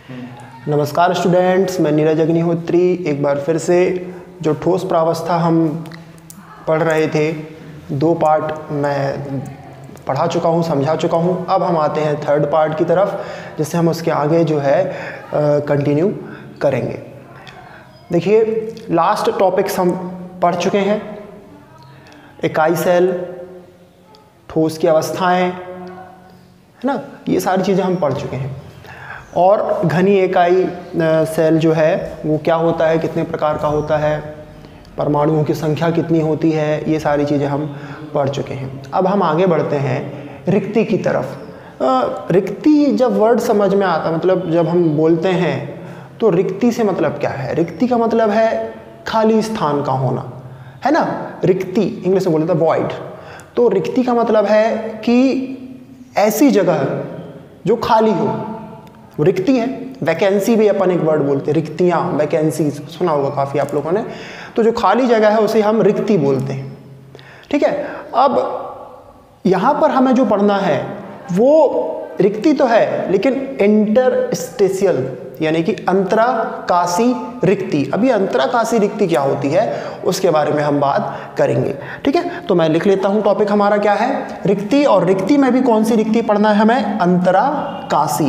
नमस्कार स्टूडेंट्स, मैं नीरज अग्निहोत्री। एक बार फिर से जो ठोस प्रावस्था हम पढ़ रहे थे, 2 पार्ट मैं पढ़ा चुका हूँ, समझा चुका हूँ। अब हम आते हैं 3rd पार्ट की तरफ, जिससे हम उसके आगे जो है कंटिन्यू करेंगे। देखिए, लास्ट टॉपिक्स हम पढ़ चुके हैं। इकाई सेल, ठोस की अवस्थाएं, है ना, ये सारी चीज़ें हम पढ़ चुके हैं। और घनी इकाई सेल जो है वो क्या होता है, कितने प्रकार का होता है, परमाणुओं की संख्या कितनी होती है, ये सारी चीज़ें हम पढ़ चुके हैं। अब हम आगे बढ़ते हैं रिक्ति की तरफ। रिक्ति जब वर्ड समझ में आता, मतलब जब हम बोलते हैं तो रिक्ति से मतलब क्या है? रिक्ति का मतलब है खाली स्थान का होना, है ना। रिक्ति इंग्लिश में बोलते हैं वॉइड। तो रिक्ति का मतलब है कि ऐसी जगह जो खाली हो, वो रिक्ति है। वैकेंसी भी अपन एक वर्ड बोलते हैं, रिक्तियाँ, वैकेंसी सुना होगा काफ़ी आप लोगों ने। तो जो खाली जगह है उसे हम रिक्ति बोलते हैं, ठीक है। अब यहाँ पर हमें जो पढ़ना है वो रिक्ति तो है, लेकिन इंटरस्टेशियल यानी कि अंतराकाशी रिक्ति। अभी अंतराकाशी रिक्ति क्या होती है उसके बारे में हम बात करेंगे, ठीक है। तो मैं लिख लेता हूँ, टॉपिक हमारा क्या है, रिक्ति। और रिक्ति में भी कौन सी रिक्ति पढ़ना है हमें? अंतराकाशी।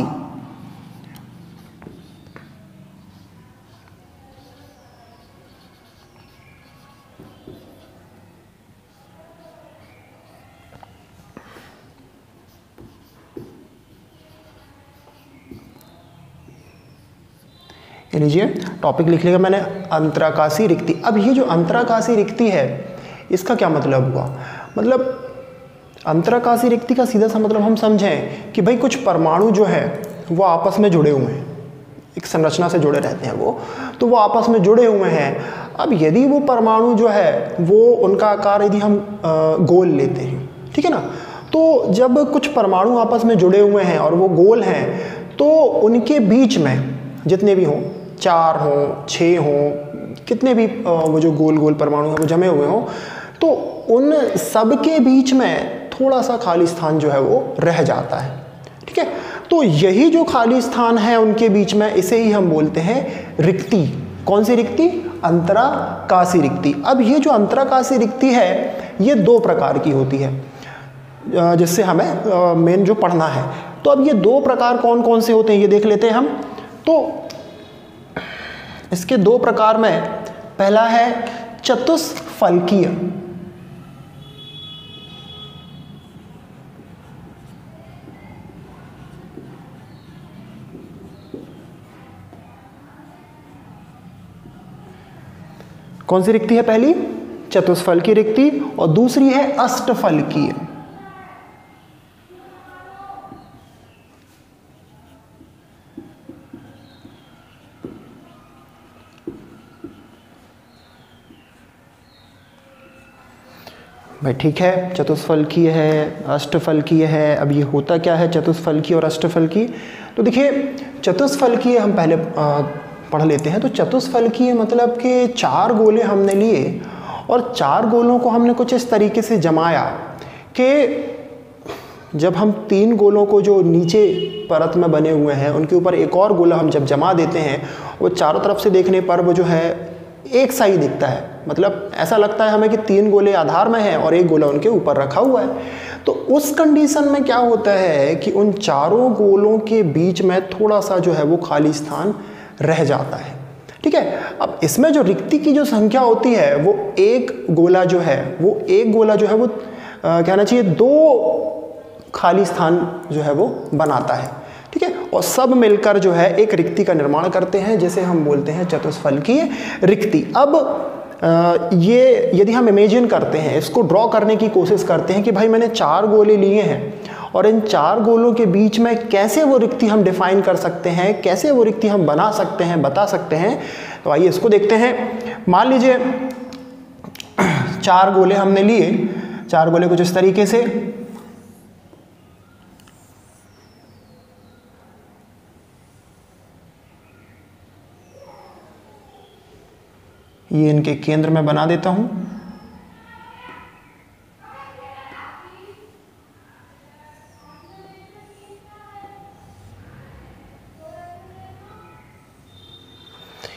लीजिए, टॉपिक लिख लिया मैंने, अंतराकाशी रिक्ति। अब ये जो अंतराकाशी रिक्ति है, इसका क्या मतलब हुआ? मतलब अंतराकाशी रिक्ति का सीधा सा मतलब हम समझें कि भाई कुछ परमाणु जो है वो आपस में जुड़े हुए हैं, एक संरचना से जुड़े रहते हैं वो, तो वो आपस में जुड़े हुए हैं। अब यदि वो परमाणु जो है वो उनका आकार यदि हम गोल लेते हैं, ठीक है ना, तो जब कुछ परमाणु आपस में जुड़े हुए हैं और वो गोल हैं, तो उनके बीच में जितने भी हों, 4 हों, 6 हों, कितने भी वो जो गोल गोल परमाणु हैं वो जमे हुए हों, तो उन सब के बीच में थोड़ा सा खाली स्थान जो है वो रह जाता है, ठीक है। तो यही जो खाली स्थान है उनके बीच में, इसे ही हम बोलते हैं रिक्ति। कौन सी रिक्ति? अंतराकाशी रिक्ति। अब ये जो अंतराकाशी रिक्ति है ये 2 प्रकार की होती है, जिससे हमें मेन जो पढ़ना है। तो अब ये 2 प्रकार कौन कौन से होते हैं ये देख लेते हैं हम। तो इसके 2 प्रकार में पहला है चतुष्फलकीय। कौन सी रिक्ति है? पहली चतुष्फलकीय रिक्ति, और दूसरी है अष्टफलकीय। भाई ठीक है, चतुष्फलकीय है, अष्टफलकीय है। अब ये होता क्या है चतुष्फलकीय और अष्टफलकीय? तो देखिए, चतुष्फलकीय हम पहले पढ़ लेते हैं। तो चतुष्फलकीय मतलब कि 4 गोले हमने लिए और 4 गोलों को हमने कुछ इस तरीके से जमाया कि जब हम 3 गोलों को जो नीचे परत में बने हुए हैं उनके ऊपर एक और गोला हम जब जमा देते हैं, वो चारों तरफ से देखने पर वो जो है एक सा ही दिखता है। मतलब ऐसा लगता है हमें कि 3 गोले आधार में हैं और एक गोला उनके ऊपर रखा हुआ है। तो उस कंडीशन में क्या होता है कि उन चारों गोलों के बीच में थोड़ा सा जो है वो खाली स्थान रह जाता है, ठीक है। अब इसमें जो रिक्ति की जो संख्या होती है वो एक गोला जो है वो कहना चाहिए 2 खाली स्थान जो है वो बनाता है, ठीक है। और सब मिलकर जो है एक रिक्ति का निर्माण करते हैं, जिसे हम बोलते हैं चतुष्फलकीय रिक्ति। अब ये यदि हम इमेजिन करते हैं, इसको ड्रॉ करने की कोशिश करते हैं कि भाई मैंने 4 गोले लिए हैं और इन 4 गोलों के बीच में कैसे वो रिक्ति हम डिफाइन कर सकते हैं, कैसे वो रिक्ति हम बना सकते हैं, बता सकते हैं। तो आइए इसको देखते हैं। मान लीजिए 4 गोले हमने लिए, 4 गोले कुछ इस तरीके से, ये इनके केंद्र में बना देता हूं।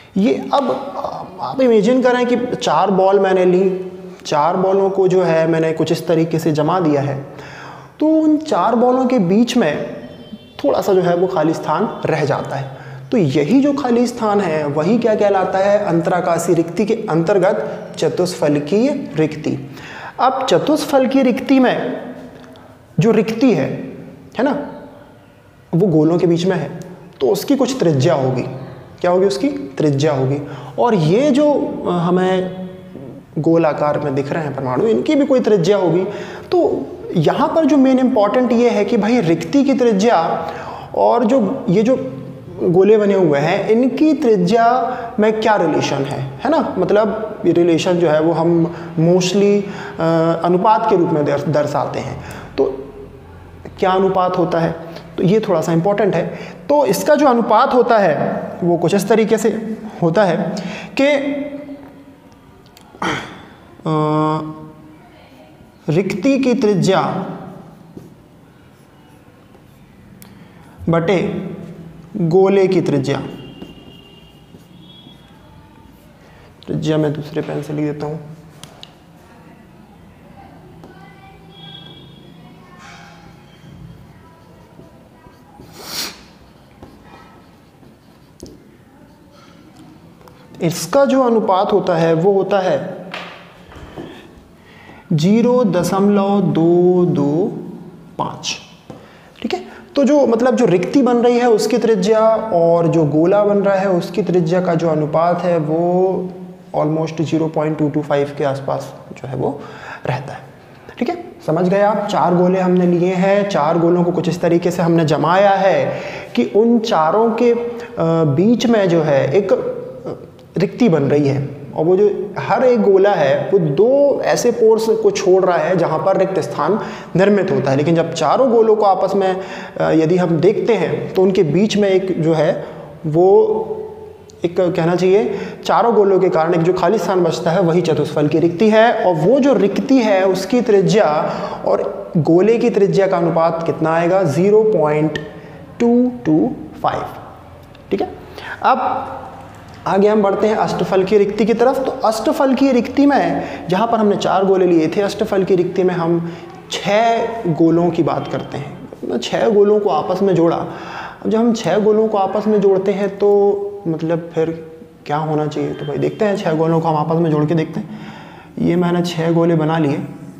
ये अब आप इमेजिन करें कि 4 बॉल मैंने ली, 4 बॉलों को जो है मैंने कुछ इस तरीके से जमा दिया है, तो उन 4 बॉलों के बीच में थोड़ा सा जो है वो खाली स्थान रह जाता है। तो यही जो खाली स्थान है वही क्या कहलाता है, अंतराकाशीय रिक्ति के अंतर्गत चतुष्फलकीय रिक्ति। अब चतुष्फलकीय रिक्ति में जो रिक्ति है ना, वो गोलों के बीच में है, तो उसकी कुछ त्रिज्या होगी। क्या होगी? उसकी त्रिज्या होगी। और ये जो हमें गोल आकार में दिख रहे हैं परमाणु, इनकी भी कोई त्रिज्या होगी। तो यहाँ पर जो मेन इंपॉर्टेंट ये है कि भाई रिक्ति की त्रिज्या और जो ये जो गोले बने हुए हैं इनकी त्रिज्या में क्या रिलेशन है ना। मतलब ये रिलेशन जो है वो हम मोस्टली अनुपात के रूप में दर्शाते हैं। तो क्या अनुपात होता है, तो ये थोड़ा सा इंपॉर्टेंट है। तो इसका जो अनुपात होता है वो कुछ इस तरीके से होता है कि रिक्ति की त्रिज्या बटे गोले की त्रिज्या। त्रिज्या मैं दूसरे पेन से लिख देता हूं। इसका जो अनुपात होता है वो होता है 0.225। ठीक है। तो जो मतलब जो रिक्ति बन रही है उसकी त्रिज्या और जो गोला बन रहा है उसकी त्रिज्या का जो अनुपात है वो ऑलमोस्ट 0.225 के आसपास जो है वो रहता है। ठीक है, समझ गए आप। 4 गोले हमने लिए हैं, 4 गोलों को कुछ इस तरीके से हमने जमाया है कि उन चारों के बीच में जो है एक रिक्ति बन रही है, और वो जो हर एक गोला है वो 2 ऐसे पोर्स को छोड़ रहा है जहां पर रिक्त स्थान निर्मित होता है। लेकिन जब चारों गोलों को आपस में यदि हम देखते हैं तो उनके बीच में एक जो है वो एक कहना चाहिए चारों गोलों के कारण एक जो खाली स्थान बचता है वही चतुष्फल की रिक्ति है। और वो जो रिक्ति है उसकी त्रिज्या और गोले की त्रिज्या का अनुपात कितना आएगा? 0.225। ठीक है। अब आगे हम बढ़ते हैं अष्टफल की रिक्ति की तरफ। तो अष्टफल की रिक्ति में जहाँ पर हमने 4 गोले लिए थे, अष्टफल की रिक्ति में हम 6 गोलों की बात करते हैं। 6 गोलों को आपस में जोड़ा। अब जब हम 6 गोलों को आपस में जोड़ते हैं तो मतलब फिर क्या होना चाहिए, तो भाई देखते हैं 6 गोलों को हम आपस में जोड़ के देखते हैं। ये मैंने 6 गोले बना लिए,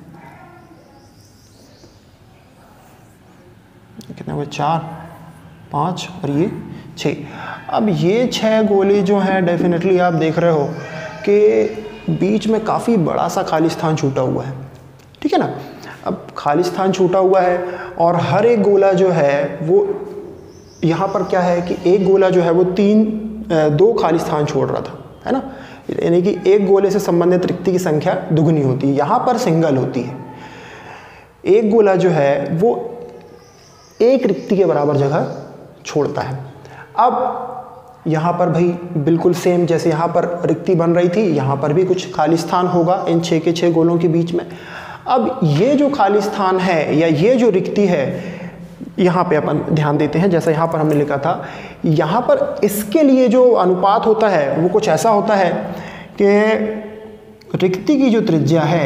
कितने हुए? 4, 5 और ये 6। अब ये 6 गोले जो हैं डेफिनेटली आप देख रहे हो कि बीच में काफ़ी बड़ा सा खाली स्थान छूटा हुआ है। ठीक है ना। अब खाली स्थान छूटा हुआ है और हर एक गोला जो है वो यहाँ पर क्या है कि एक गोला जो है वो 2 खाली स्थान छोड़ रहा था, है ना। यानी कि एक गोले से संबंधित रिक्ति की संख्या दुगनी होती है, यहाँ पर सिंगल होती है। एक गोला जो है वो एक रिक्ति के बराबर जगह छोड़ता है। अब यहाँ पर भाई बिल्कुल सेम जैसे यहाँ पर रिक्ति बन रही थी, यहाँ पर भी कुछ खाली स्थान होगा इन 6 के 6 गोलों के बीच में। अब ये जो खाली स्थान है या ये जो रिक्ति है, यहाँ पे अपन ध्यान देते हैं, जैसा यहाँ पर हमने लिखा था, यहाँ पर इसके लिए जो अनुपात होता है वो कुछ ऐसा होता है कि रिक्ति की जो त्रिज्या है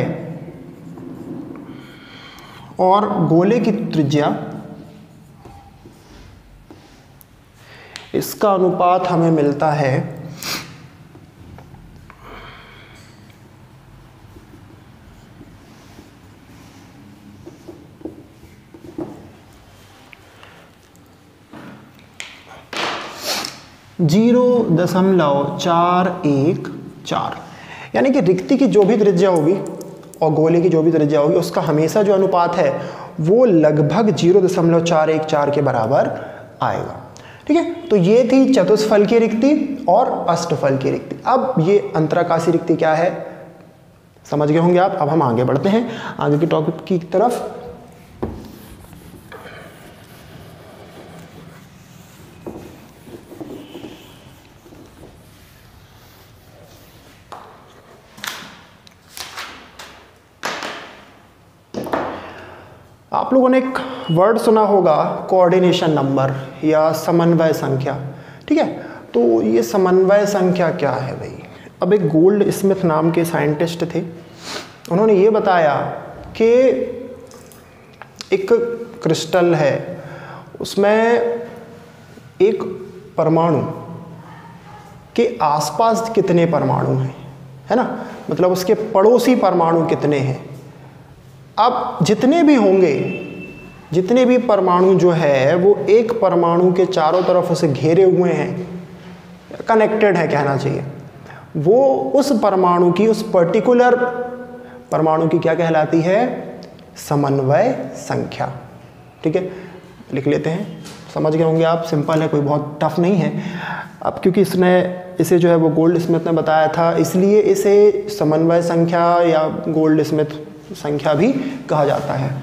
और गोले की त्रिज्या, इसका अनुपात हमें मिलता है 0.414। यानी कि रिक्ति की जो भी त्रिज्या होगी और गोले की जो भी त्रिज्या होगी उसका हमेशा जो अनुपात है वो लगभग 0.414 के बराबर आएगा। ठीक है। तो ये थी चतुष्फल की रिक्ति और अष्टफल की रिक्ति। अब ये अंतराकाशीय रिक्ति क्या है समझ गए होंगे आप। अब हम आगे बढ़ते हैं आगे के टॉपिक की तरफ। आप लोगों ने एक वर्ड सुना होगा कोऑर्डिनेशन नंबर या समन्वय संख्या। ठीक है। तो ये समन्वय संख्या क्या है भाई? अब एक गोल्ड स्मिथ नाम के साइंटिस्ट थे, उन्होंने ये बताया कि एक क्रिस्टल है, उसमें एक परमाणु के आसपास कितने परमाणु हैं, है ना, मतलब उसके पड़ोसी परमाणु कितने हैं। अब जितने भी होंगे, जितने भी परमाणु जो है वो एक परमाणु के चारों तरफ उसे घेरे हुए हैं, कनेक्टेड है कहना चाहिए, वो उस परमाणु की, उस पर्टिकुलर परमाणु की क्या कहलाती है? समन्वय संख्या। ठीक है, लिख लेते हैं, समझ गए होंगे आप, सिंपल है, कोई बहुत टफ नहीं है। अब क्योंकि इसे जो है वो गोल्ड स्मिथ ने बताया था, इसलिए इसे समन्वय संख्या या गोल्ड स्मिथ संख्या भी कहा जाता है।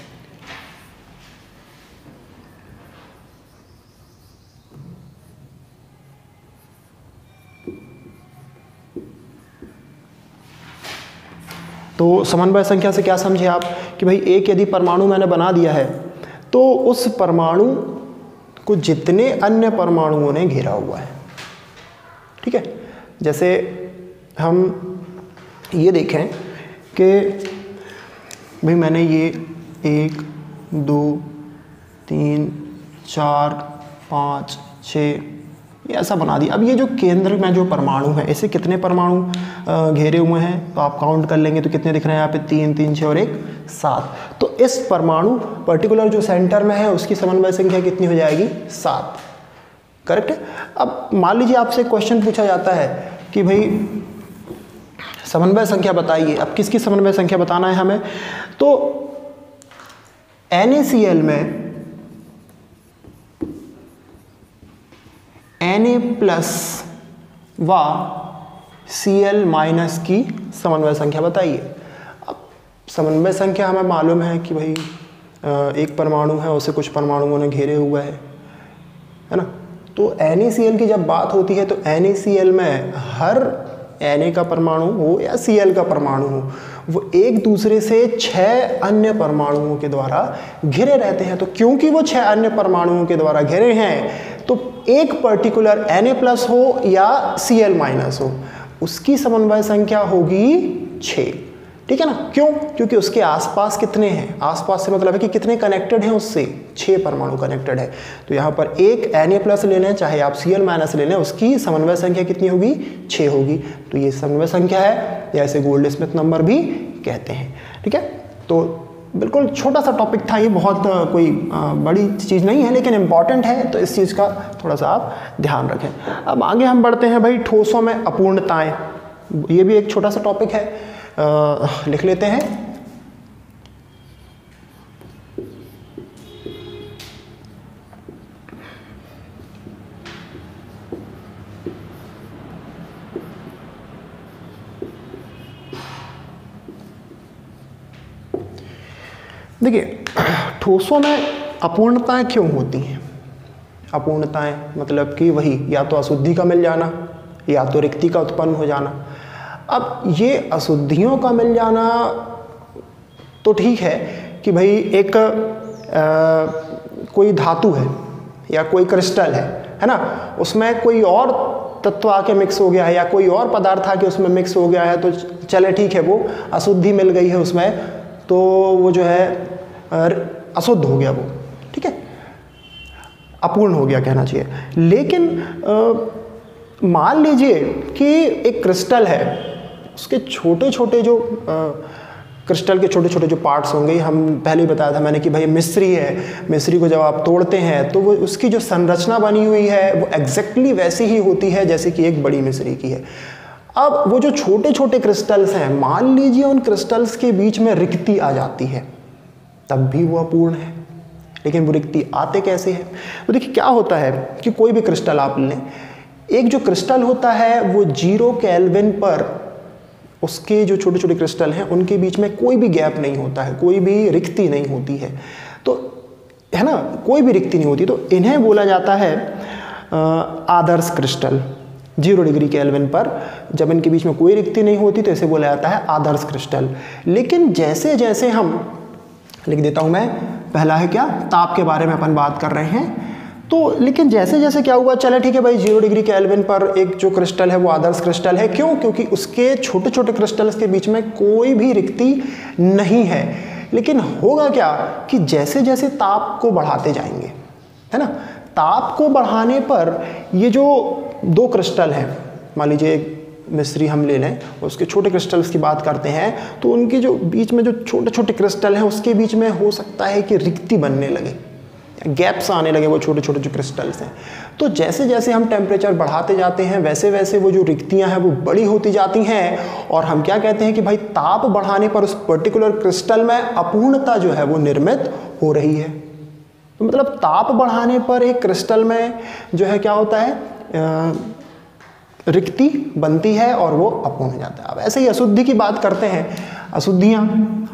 तो समन्वय संख्या से क्या समझे आप कि भाई एक यदि परमाणु मैंने बना दिया है तो उस परमाणु को जितने अन्य परमाणुओं ने घेरा हुआ है। ठीक है, जैसे हम ये देखें कि भाई मैंने ये 1 2 3 4 5 6 ये ऐसा बना दिया। अब ये जो केंद्र में जो परमाणु है, ऐसे कितने परमाणु घेरे हुए हैं, तो आप काउंट कर लेंगे तो कितने दिख रहे हैं यहाँ पे? 3 3 6 और 1 7। तो इस परमाणु पर्टिकुलर जो सेंटर में है उसकी समन्वय संख्या कितनी हो जाएगी? 7। करेक्ट है। अब मान लीजिए आपसे क्वेश्चन पूछा जाता है कि भाई समन्वय संख्या बताइए। अब किसकी समन्वय संख्या बताना है हमें? तो NaCl में Na+ व Cl- की समन्वय संख्या बताइए। अब समन्वय संख्या हमें मालूम है कि भाई एक परमाणु है, उसे कुछ परमाणुओं ने घेरे हुआ है ना। तो NaCl की जब बात होती है तो NaCl में हर Na का परमाणु हो या Cl का परमाणु हो, वो एक दूसरे से 6 अन्य परमाणुओं के द्वारा घिरे रहते हैं। तो क्योंकि वो 6 अन्य परमाणुओं के द्वारा घिरे हैं, तो एक पर्टिकुलर Na+ हो या Cl- हो, उसकी समन्वय संख्या होगी 6। ठीक है ना। क्यों? क्योंकि उसके आसपास कितने हैं, आसपास से मतलब है कि कितने कनेक्टेड हैं उससे, 6 परमाणु कनेक्टेड है। तो यहाँ पर एक Na+ ले लें चाहे आप Cl- ले लें, उसकी समन्वय संख्या कितनी होगी? 6 होगी। तो ये समन्वय संख्या है, या इसे गोल्ड स्मिथ नंबर भी कहते हैं। ठीक है, तो बिल्कुल छोटा सा टॉपिक था ये, बहुत कोई बड़ी चीज़ नहीं है, लेकिन इम्पॉर्टेंट है, तो इस चीज़ का थोड़ा सा आप ध्यान रखें। अब आगे हम बढ़ते हैं भाई, ठोसों में अपूर्णताएं। ये भी एक छोटा सा टॉपिक है, लिख लेते हैं। देखिए, ठोसों में अपूर्णताएं क्यों होती हैं? अपूर्णताएं मतलब कि वही, या तो अशुद्धि का मिल जाना या तो रिक्ति का उत्पन्न हो जाना। अब ये अशुद्धियों का मिल जाना तो ठीक है कि भाई एक कोई धातु है या कोई क्रिस्टल है ना, उसमें कोई और तत्व आके मिक्स हो गया है या कोई और पदार्थ आके उसमें मिक्स हो गया है, तो चले ठीक है, वो अशुद्धि मिल गई है उसमें, तो वो जो है अशुद्ध हो गया वो, ठीक है, अपूर्ण हो गया कहना चाहिए। लेकिन मान लीजिए कि एक क्रिस्टल है, उसके छोटे छोटे जो क्रिस्टल के छोटे छोटे जो पार्ट्स होंगे, हम पहले ही बताया था मैंने कि भाई मिश्री है, मिश्री को जब आप तोड़ते हैं तो वो उसकी जो संरचना बनी हुई है वो एग्जैक्टली वैसी ही होती है जैसे कि एक बड़ी मिश्री की है। अब वो जो छोटे छोटे क्रिस्टल्स हैं, मान लीजिए उन क्रिस्टल्स के बीच में रिक्ति आ जाती है, तब भी वो अपूर्ण है। लेकिन वो रिक्ति आते कैसे हैं? तो देखिए क्या होता है कि कोई भी क्रिस्टल आप लें, एक जो क्रिस्टल होता है वो 0 केल्विन पर, उसके जो छोटे छोटे क्रिस्टल हैं उनके बीच में कोई भी गैप नहीं होता है, कोई भी रिक्ति नहीं होती है, तो है ना, कोई भी रिक्ति नहीं होती। तो इन्हें बोला जाता है आदर्श क्रिस्टल। 0 डिग्री केल्विन पर जब इनके बीच में कोई रिक्ति नहीं होती तो इसे बोला जाता है आदर्श क्रिस्टल। लेकिन जैसे जैसे हम, लिख देता हूं मैं, पहला है क्या, ताप के बारे में अपन बात कर रहे हैं, तो लेकिन जैसे जैसे क्या हुआ, चले ठीक है भाई 0 डिग्री केल्विन पर एक जो क्रिस्टल है वो आदर्श क्रिस्टल है। क्यों? क्योंकि उसके छोटे छोटे क्रिस्टल्स के बीच में कोई भी रिक्ति नहीं है। लेकिन होगा क्या कि जैसे जैसे ताप को बढ़ाते जाएंगे, है ना, ताप को बढ़ाने पर ये जो दो क्रिस्टल हैं, मान लीजिए एक मिश्री हम ले लें, उसके छोटे क्रिस्टल्स की बात करते हैं, तो उनके जो बीच में जो छोटे छोटे क्रिस्टल हैं उसके बीच में हो सकता है कि रिक्ति बनने लगे, गैप्स आने लगे वो छोटे छोटे जो क्रिस्टल्स हैं। तो जैसे जैसे हम टेम्परेचर बढ़ाते जाते हैं वैसे वैसे वो जो रिक्तियां हैं वो बड़ी होती जाती हैं, और हम क्या कहते हैं कि भाई ताप बढ़ाने पर उस पर्टिकुलर क्रिस्टल में अपूर्णता जो है वो निर्मित हो रही है। तो मतलब ताप बढ़ाने पर एक क्रिस्टल में जो है क्या होता है, रिक्ति बनती है और वो अपूर्ण हो जाता है। अब ऐसे ही अशुद्धि की बात करते हैं, अशुद्धियां,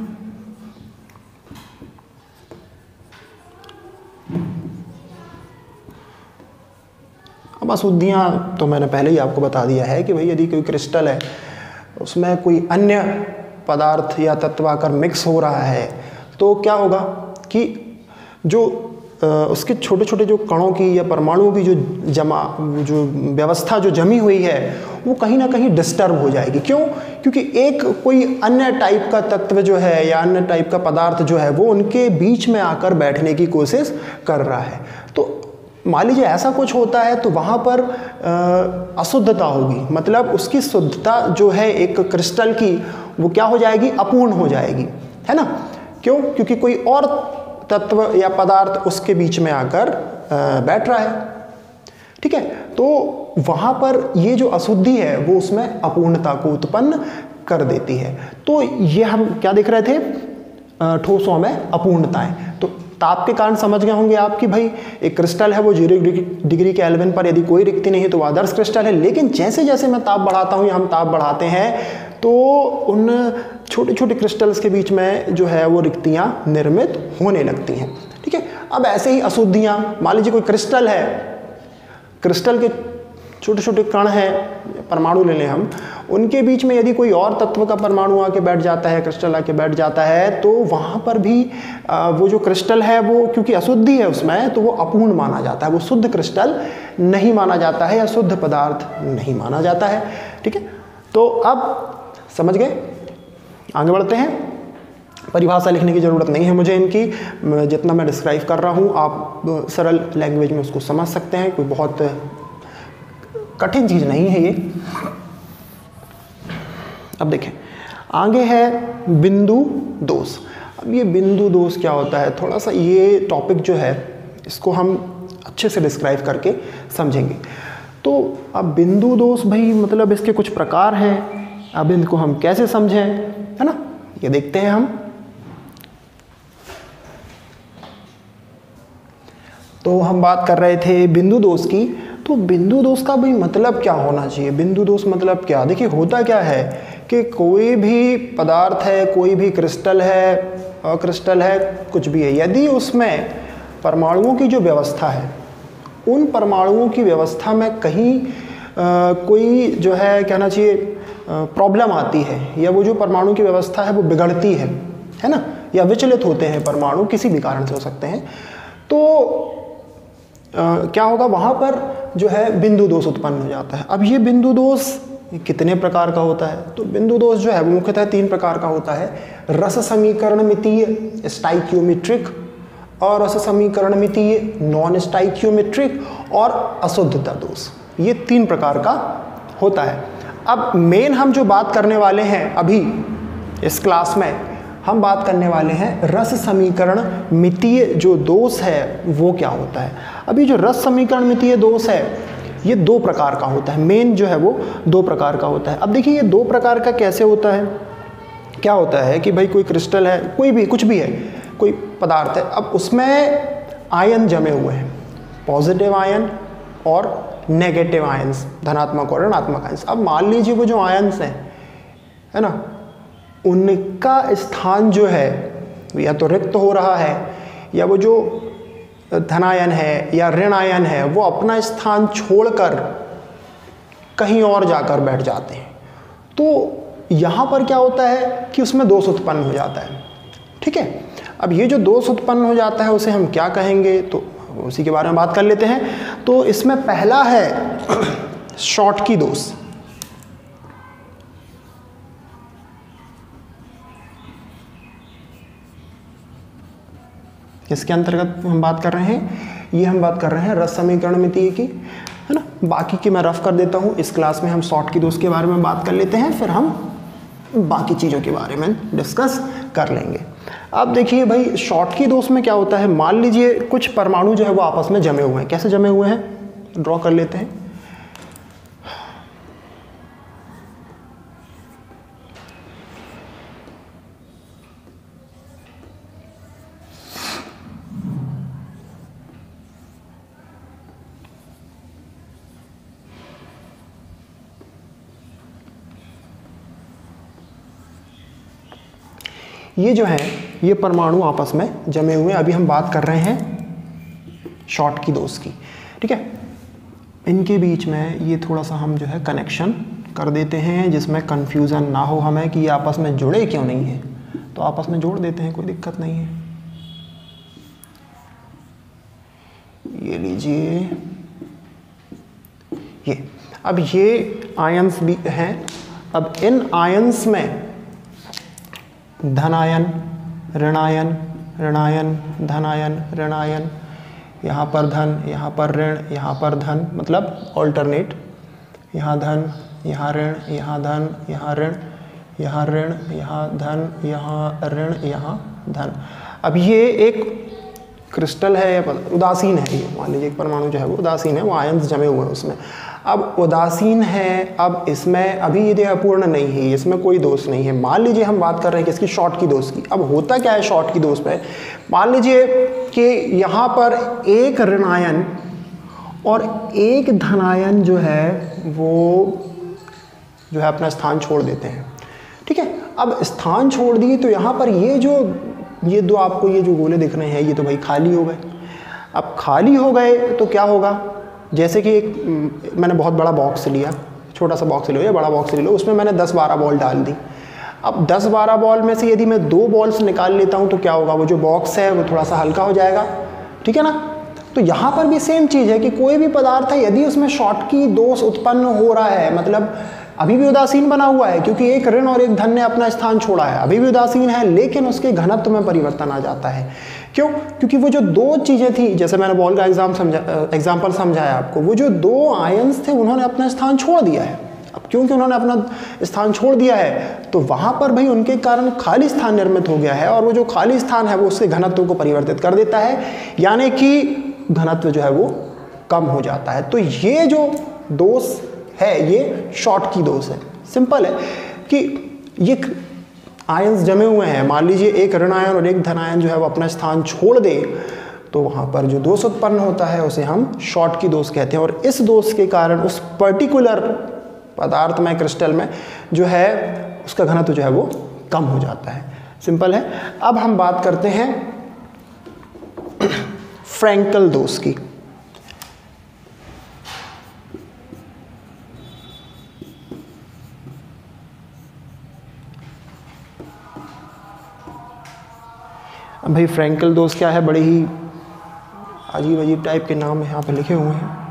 अब अशुद्धियां तो मैंने पहले ही आपको बता दिया है कि भाई यदि कोई क्रिस्टल है उसमें कोई अन्य पदार्थ या तत्व आकर मिक्स हो रहा है तो क्या होगा कि जो उसके छोटे छोटे जो कणों की या परमाणुओं की जो व्यवस्था जो जमी हुई है वो कहीं ना कहीं डिस्टर्ब हो जाएगी। क्यों? क्योंकि एक कोई अन्य टाइप का तत्व जो है या अन्य टाइप का पदार्थ जो है वो उनके बीच में आकर बैठने की कोशिश कर रहा है। तो मान लीजिए ऐसा कुछ होता है तो वहाँ पर अशुद्धता होगी, मतलब उसकी शुद्धता जो है एक क्रिस्टल की वो क्या हो जाएगी, अपूर्ण हो जाएगी, है ना। क्यों? क्योंकि कोई और तत्व या पदार्थ उसके बीच में आकर बैठ रहा है, ठीक है। तो वहाँ पर ये जो अशुद्धि है वो उसमें अपूर्णता को उत्पन्न कर देती है। तो ये हम क्या देख रहे थे, ठोसों में अपूर्णताएं। तो ताप के कारण समझ गए होंगे आप कि भाई एक क्रिस्टल है वो 0 डिग्री केल्विन पर यदि कोई रिक्ति नहीं है तो वो आदर्श क्रिस्टल है। लेकिन जैसे जैसे मैं ताप बढ़ाता हूँ या हम ताप बढ़ाते हैं तो उन छोटे छोटे क्रिस्टल्स के बीच में जो है वो रिक्तियाँ निर्मित होने लगती हैं, ठीक है। अब ऐसे ही अशुद्धियाँ, मान लीजिए कोई क्रिस्टल है, क्रिस्टल के छोटे छोटे कण हैं, परमाणु ले लें हम, उनके बीच में यदि कोई और तत्व का परमाणु आके बैठ जाता है, क्रिस्टल आके बैठ जाता है, तो वहाँ पर भी वो जो क्रिस्टल है वो क्योंकि अशुद्धि है उसमें तो वो अपूर्ण माना जाता है, वो शुद्ध क्रिस्टल नहीं माना जाता है या शुद्ध पदार्थ नहीं माना जाता है, ठीक है। तो अब समझ गए, आगे बढ़ते हैं। परिभाषा लिखने की ज़रूरत नहीं है मुझे इनकी, जितना मैं डिस्क्राइब कर रहा हूँ आप सरल लैंग्वेज में उसको समझ सकते हैं, कोई बहुत कठिन चीज़ नहीं है ये। अब देखें आगे है बिंदु दोष। अब ये बिंदु दोष क्या होता है, थोड़ा सा ये टॉपिक जो है इसको हम अच्छे से डिस्क्राइब करके समझेंगे। तो अब बिंदु दोष भाई मतलब इसके कुछ प्रकार हैं, अब इनको हम कैसे समझें, है ना, ये देखते हैं हम। तो हम बात कर रहे थे बिंदु दोष की, तो बिंदु दोष का भाई मतलब क्या होना चाहिए, बिंदु दोष मतलब क्या। देखिए होता क्या है कि कोई भी पदार्थ है, कोई भी क्रिस्टल है, क्रिस्टल है, कुछ भी है, यदि उसमें परमाणुओं की जो व्यवस्था है उन परमाणुओं की व्यवस्था में कहीं कोई जो है कहना चाहिए प्रॉब्लम आती है, या वो जो परमाणु की व्यवस्था है वो बिगड़ती है ना, या विचलित होते हैं परमाणु, किसी भी कारण से हो सकते हैं, तो क्या होगा, वहाँ पर जो है बिंदु दोष उत्पन्न हो जाता है। अब ये बिंदु दोष कितने प्रकार का होता है, तो बिंदु दोष जो है वो मुख्यतः 3 प्रकार का होता है। रस समीकरण मितीय स्टाइकियोमेट्रिक, और रस समीकरण मितीय नॉन स्टाइकियोमेट्रिक, और अशुद्धता दोष। ये 3 प्रकार का होता है। अब मेन हम जो बात करने वाले हैं अभी इस क्लास में, हम बात करने वाले हैं रस समीकरण मितीय जो दोष है वो क्या होता है। अभी जो रस समीकरण मितीय दोष है ये 2 प्रकार का होता है, मेन जो है वो 2 प्रकार का होता है। अब देखिए ये 2 प्रकार का कैसे होता है, क्या होता है कि भाई कोई क्रिस्टल है, कोई भी कुछ भी है, कोई पदार्थ है, अब उसमें आयन जमे हुए हैं, पॉजिटिव आयन और नेगेटिव आयंस, धनात्मक और ऋणात्मक आयंस। अब मान लीजिए वो जो आयंस हैं, है ना, उनका स्थान जो है या तो रिक्त हो रहा है, या वो जो धनायन है या ऋण आयन है वो अपना स्थान छोड़कर कहीं और जाकर बैठ जाते हैं। तो यहाँ पर क्या होता है कि उसमें दोष उत्पन्न हो जाता है, ठीक है। अब ये जो दोष उत्पन्न हो जाता है उसे हम क्या कहेंगे, तो उसी के बारे में बात कर लेते हैं। तो इसमें पहला है शॉटकी दोष। किसके अंतर्गत हम बात कर रहे हैं? ये हम बात कर रहे हैं रस समीकरण मितीय की, है ना। बाकी की मैं रफ कर देता हूँ। इस क्लास में हम शॉटकी दोष के बारे में बात कर लेते हैं, फिर हम बाकी चीज़ों के बारे में डिस्कस कर लेंगे। अब देखिए भाई, शॉटकी दोष में क्या होता है, मान लीजिए कुछ परमाणु जो है वो आपस में जमे हुए हैं। कैसे जमे हुए हैं, ड्रॉ कर लेते हैं। ये जो है ये परमाणु आपस में जमे हुए। अभी हम बात कर रहे हैं शॉटकी दोष की, ठीक है। इनके बीच में ये थोड़ा सा हम जो है कनेक्शन कर देते हैं, जिसमें कंफ्यूजन ना हो हमें कि ये आपस में जुड़े क्यों नहीं है। तो आपस में जोड़ देते हैं, कोई दिक्कत नहीं है। ये लीजिए, ये अब ये आयंस भी हैं। अब इन आयंस में धनायन, ऋणायन, ऋणायन, धनायन, ऋणायन, यहाँ पर धन, यहाँ पर ऋण, यहाँ पर धन, मतलब ऑल्टरनेट। यहाँ धन, यहाँ ऋण, यहाँ धन, यहाँ ऋण, यहाँ ऋण, यहाँ धन, यहाँ ऋण, यहाँ धन। अब ये एक क्रिस्टल है, उदासीन है। ये मान लीजिए एक परमाणु जो है वो उदासीन है, वो आयंस जमे हुए हैं उसमें। अब उदासीन है, अब इसमें अभी ये अपूर्ण नहीं है, इसमें कोई दोष नहीं है। मान लीजिए हम बात कर रहे हैं कि इसकी शॉटकी दोष की। अब होता क्या है शॉटकी दोष में, मान लीजिए कि यहाँ पर एक ऋणायन और एक धनायन जो है वो जो है अपना स्थान छोड़ देते हैं, ठीक है। अब स्थान छोड़ दिए तो यहाँ पर ये दो आपको ये जो गोले दिख रहे हैं ये तो भाई खाली हो गए। अब खाली हो गए तो क्या होगा, जैसे कि एक मैंने बहुत बड़ा बॉक्स लिया, छोटा सा बॉक्स ले लो या बड़ा बॉक्स ले लो, उसमें मैंने 10-12 बॉल डाल दी। अब 10-12 बॉल में से यदि मैं 2 बॉल्स निकाल लेता हूँ तो क्या होगा, वो जो बॉक्स है वो थोड़ा सा हल्का हो जाएगा, ठीक है ना। तो यहाँ पर भी सेम चीज़ है कि कोई भी पदार्थ है यदि उसमें शॉटकी दोष उत्पन्न हो रहा है, मतलब अभी भी उदासीन बना हुआ है क्योंकि एक ऋण और एक धन ने अपना स्थान छोड़ा है, अभी भी उदासीन है, लेकिन उसके घनत्व में परिवर्तन आ जाता है। क्यों? क्योंकि वो जो 2 चीज़ें थी, जैसे मैंने बॉल का एग्जाम्पल समझाया आपको, वो जो 2 आयंस थे उन्होंने अपना स्थान छोड़ दिया है। अब क्योंकि उन्होंने अपना स्थान छोड़ दिया है तो वहाँ पर भाई उनके कारण खाली स्थान निर्मित हो गया है, और वो जो खाली स्थान है वो उसके घनत्व को परिवर्तित कर देता है, यानी कि घनत्व जो है वो कम हो जाता है। तो ये जो दोष है ये शॉटकी दोष है। सिंपल है कि ये आयंस जमे हुए हैं, मान लीजिए एक ऋणायन और एक धनायन जो है वो अपना स्थान छोड़ दे तो वहाँ पर जो दोष उत्पन्न होता है उसे हम शॉटकी दोष कहते हैं। और इस दोष के कारण उस पर्टिकुलर पदार्थ में, क्रिस्टल में जो है उसका घनत्व जो है वो कम हो जाता है। सिंपल है। अब हम बात करते हैं फ्रैंकल दोष की। अब भाई फ्रैंकल दोष क्या है, बड़े ही अजीब अजीब टाइप के नाम यहाँ पे लिखे हुए हैं।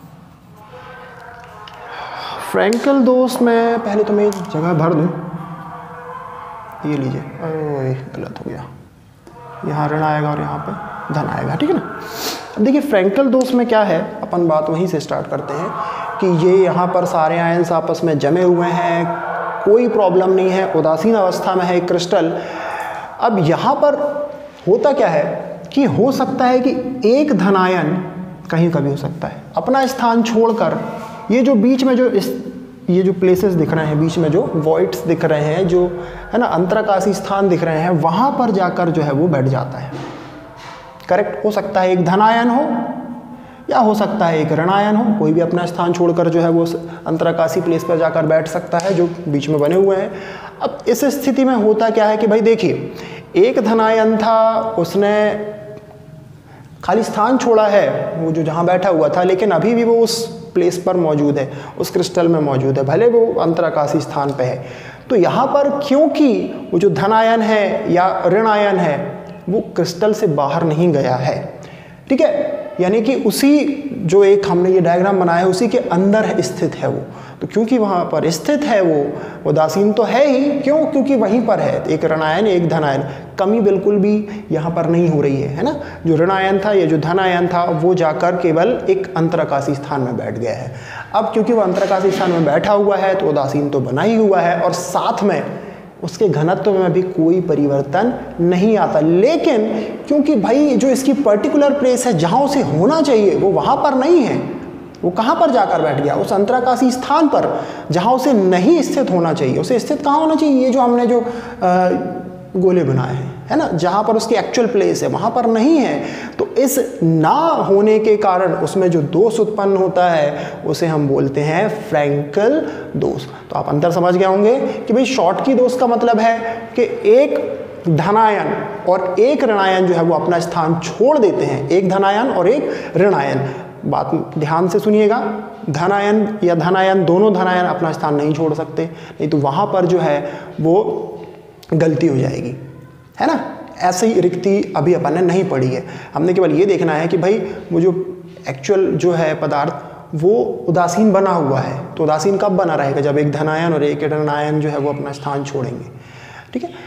फ्रैंकल दोष में पहले तो मैं एक जगह भर दूँ, ये लीजिए, ओए गलत हो गया, यहाँ ऋण आएगा और यहाँ पे धन आएगा, ठीक है ना। अब देखिए फ्रैंकल दोष में क्या है, अपन बात वहीं से स्टार्ट करते हैं कि ये यहाँ पर सारे आयंस आपस में जमे हुए हैं, कोई प्रॉब्लम नहीं है, उदासीन अवस्था में है एक क्रिस्टल। अब यहाँ पर होता क्या है कि हो सकता है कि एक धनायन कहीं का भी हो सकता है अपना स्थान छोड़कर, ये जो बीच में ये जो प्लेसेस दिख रहे हैं, बीच में जो वॉइड्स दिख रहे हैं, जो है ना अंतराकाशी स्थान दिख रहे हैं, वहाँ पर जाकर जो है वो बैठ जाता है। करेक्ट, हो सकता है एक धनायन हो या हो सकता है एक ऋणायन हो, कोई भी अपना स्थान छोड़कर जो है वो अंतराकाशी प्लेस पर जाकर बैठ सकता है जो बीच में बने हुए हैं। अब इस स्थिति में होता क्या है कि भाई देखिए, एक धनायन था, उसने खाली स्थान छोड़ा है, वो जो जहाँ बैठा हुआ था, लेकिन अभी भी वो उस प्लेस पर मौजूद है, उस क्रिस्टल में मौजूद है, भले वो अंतराकाशी स्थान पे है। तो यहाँ पर क्योंकि वो जो धनायन है या ऋणायन है वो क्रिस्टल से बाहर नहीं गया है, ठीक है, यानी कि उसी जो एक हमने ये डायग्राम बनाया है उसी के अंदर स्थित है वो। तो क्योंकि वहाँ पर स्थित है वो उदासीन तो है ही, क्यों? क्योंकि वहीं पर है एक ऋणायन एक धनायन, कमी बिल्कुल भी यहाँ पर नहीं हो रही है ना। जो ऋणायन था या जो धनायन था वो जाकर केवल एक अंतराकाशी स्थान में बैठ गया है। अब क्योंकि वो अंतराकाशी स्थान में बैठा हुआ है तो उदासीन तो बना ही हुआ है और साथ में उसके घनत्व में भी कोई परिवर्तन नहीं आता। लेकिन क्योंकि भाई जो इसकी पर्टिकुलर प्लेस है जहाँ उसे होना चाहिए वो वहाँ पर नहीं है, वो कहाँ पर जाकर बैठ गया? उस अंतराकाशी स्थान पर जहाँ उसे नहीं स्थित होना चाहिए। उसे स्थित कहाँ होना चाहिए? ये जो हमने जो गोले बनाए हैं है ना, जहाँ पर उसकी एक्चुअल प्लेस है वहाँ पर नहीं है। तो इस ना होने के कारण उसमें जो दोष उत्पन्न होता है उसे हम बोलते हैं फ्रैंकल दोष। तो आप अंतर समझ गए होंगे कि भाई शॉर्टकी दोष का मतलब है कि एक धनायन और एक ऋणायन जो है वो अपना स्थान छोड़ देते हैं, एक धनायन और एक ऋणायन। बात ध्यान से सुनिएगा, धनायन या धनायन दोनों धनायन अपना स्थान नहीं छोड़ सकते, नहीं तो वहाँ पर जो है वो गलती हो जाएगी, है ना। ऐसे ही रिक्ति अभी अपन ने नहीं पढ़ी है, हमने केवल ये देखना है कि भाई वो जो एक्चुअल जो है पदार्थ वो उदासीन बना हुआ है। तो उदासीन कब बना रहेगा? जब एक धनायन और एक ऋणायन जो है वो अपना स्थान छोड़ेंगे, ठीक है।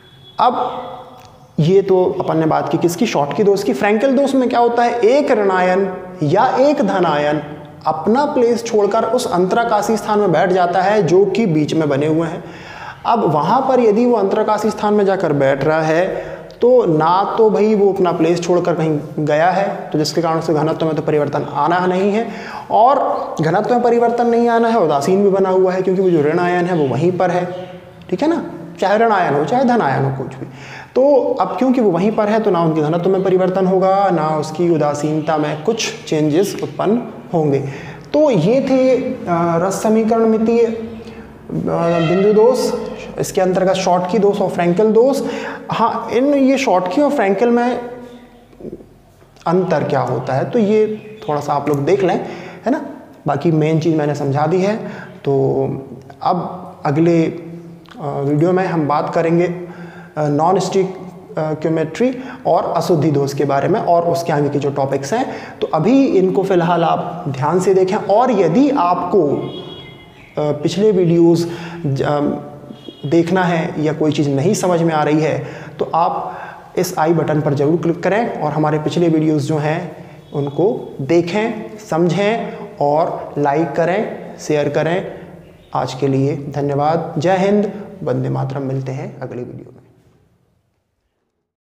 अब ये तो अपन ने बात की किसकी? शॉर्टकी दोष की। फ्रैंकल दोष में क्या होता है? एक ऋणायन या एक धनायन अपना प्लेस छोड़कर उस अंतराकाशी स्थान में बैठ जाता है जो कि बीच में बने हुए हैं। अब वहाँ पर यदि वो अंतराकाशी स्थान में जाकर बैठ रहा है तो ना तो भाई वो अपना प्लेस छोड़कर कहीं गया है, तो जिसके कारण से घनत्व में तो परिवर्तन आना नहीं है, और घनत्व में परिवर्तन नहीं आना है, उदासीन भी बना हुआ है क्योंकि वो जो ऋणायन है वो वहीं पर है, ठीक है ना। चाहे ऋणायन हो चाहे धनायन हो कुछ भी। तो अब क्योंकि वो वहीं पर है तो ना उनके घनत्व में परिवर्तन होगा ना उसकी उदासीनता में कुछ चेंजेस उत्पन्न होंगे। तो ये थे रस समीकरण मितीय बिंदु दोष, इसके अंतर्गत शॉर्टकी दोष और फ्रैंकल दोष। हाँ, इन ये शॉर्टकी और फ्रैंकल में अंतर क्या होता है तो ये थोड़ा सा आप लोग देख लें, है ना। बाकी मेन चीज़ मैंने समझा दी है। तो अब अगले वीडियो में हम बात करेंगे नॉन स्टिकियोमेट्री और अशुद्धि दोष के बारे में और उसके आगे के जो टॉपिक्स हैं। तो अभी इनको फिलहाल आप ध्यान से देखें, और यदि आपको पिछले वीडियोस देखना है या कोई चीज़ नहीं समझ में आ रही है तो आप इस आई बटन पर ज़रूर क्लिक करें और हमारे पिछले वीडियोस जो हैं उनको देखें, समझें और लाइक करें, शेयर करें। आज के लिए धन्यवाद। जय हिंद, वंदे मातरम। मिलते हैं अगली वीडियो में।